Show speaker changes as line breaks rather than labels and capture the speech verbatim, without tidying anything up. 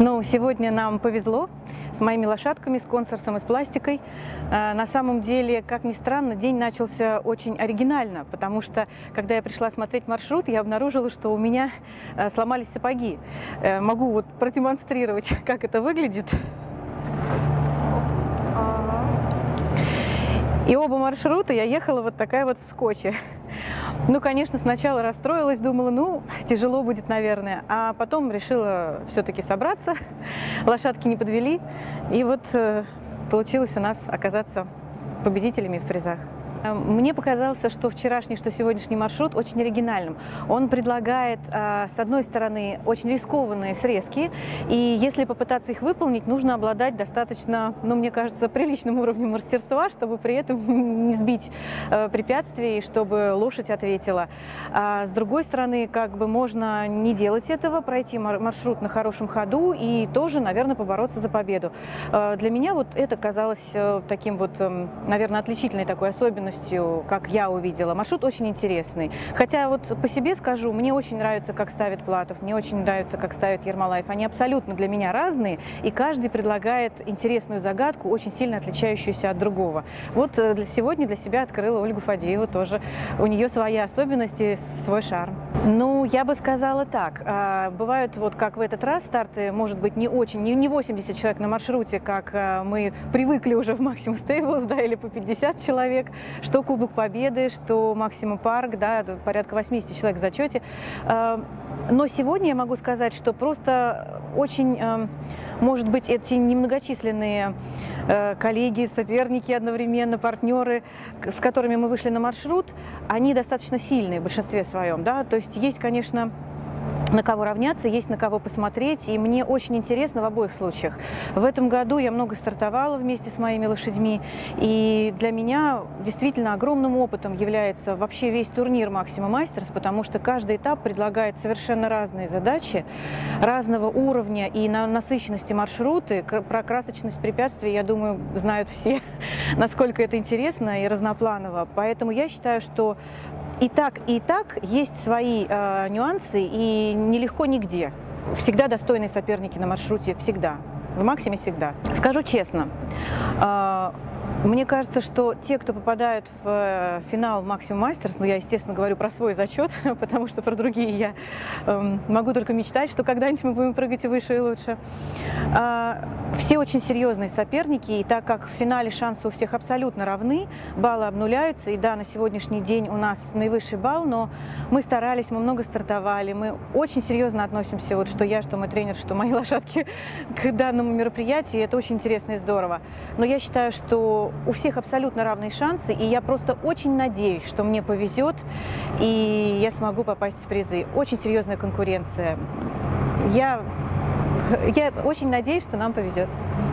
Ну, сегодня нам повезло с моими лошадками, с консорсом и с пластикой. На самом деле, как ни странно, день начался очень оригинально, потому что, когда я пришла смотреть маршрут, я обнаружила, что у меня сломались сапоги. Могу вот продемонстрировать, как это выглядит. И оба маршрута я ехала вот такая вот в скотче. Ну, конечно, сначала расстроилась, думала, ну, тяжело будет, наверное, а потом решила все-таки собраться, лошадки не подвели, и вот э, получилось у нас оказаться победителями в призах. Мне показалось, что вчерашний, что сегодняшний маршрут очень оригинальным. Он предлагает, с одной стороны, очень рискованные срезки, и если попытаться их выполнить, нужно обладать достаточно, ну, мне кажется, приличным уровнем мастерства, чтобы при этом не сбить препятствий, чтобы лошадь ответила. А с другой стороны, как бы можно не делать этого, пройти маршрут на хорошем ходу и тоже, наверное, побороться за победу. Для меня вот это казалось таким вот, наверное, отличительной такой особенностью, как я увидела. Маршрут очень интересный. Хотя вот по себе скажу, мне очень нравится, как ставит Платов, мне очень нравится, как ставит Ермолаев. Они абсолютно для меня разные, и каждый предлагает интересную загадку, очень сильно отличающуюся от другого. Вот для сегодня для себя открыла Ольгу Фадееву тоже. У нее свои особенности, свой шарм. Ну, я бы сказала так. Бывают, вот как в этот раз, старты, может быть, не очень, не восемьдесят человек на маршруте, как мы привыкли уже в Максимум Стейблс, да, или по пятьдесят человек, что Кубок Победы, что Максимум Парк, да, порядка восьмидесяти человек в зачете. Но сегодня я могу сказать, что просто очень, может быть, эти немногочисленные коллеги, соперники одновременно, партнеры, с которыми мы вышли на маршрут, они достаточно сильные в большинстве своем, да, то есть есть, конечно, на кого равняться, есть на кого посмотреть, и мне очень интересно в обоих случаях. В этом году я много стартовала вместе с моими лошадьми, и для меня действительно огромным опытом является вообще весь турнир Максимум Мастерс, потому что каждый этап предлагает совершенно разные задачи, разного уровня и на насыщенности маршруты. Про красочность препятствий, я думаю, знают все, насколько это интересно и разнопланово. Поэтому я считаю, что и так, и так есть свои э, нюансы, и нелегко нигде. Всегда достойные соперники на маршруте, всегда. В Максиме всегда. Скажу честно, э, мне кажется, что те, кто попадают в финал Максимум Мастерс, ну, я, естественно, говорю про свой зачет, потому что про другие я э, могу только мечтать, что когда-нибудь мы будем прыгать и выше, и лучше. Э, все очень серьезные соперники, и так как в финале шансы у всех абсолютно равны, баллы обнуляются, и да, на сегодняшний день у нас наивысший балл, но мы старались, мы много стартовали, мы очень серьезно относимся, вот что я, что мой тренер, что мои лошадки к данному мероприятию, и это очень интересно и здорово. Но я считаю, что у всех абсолютно равные шансы, и я просто очень надеюсь, что мне повезет, и я смогу попасть в призы. Очень серьезная конкуренция. Я, я очень надеюсь, что нам повезет.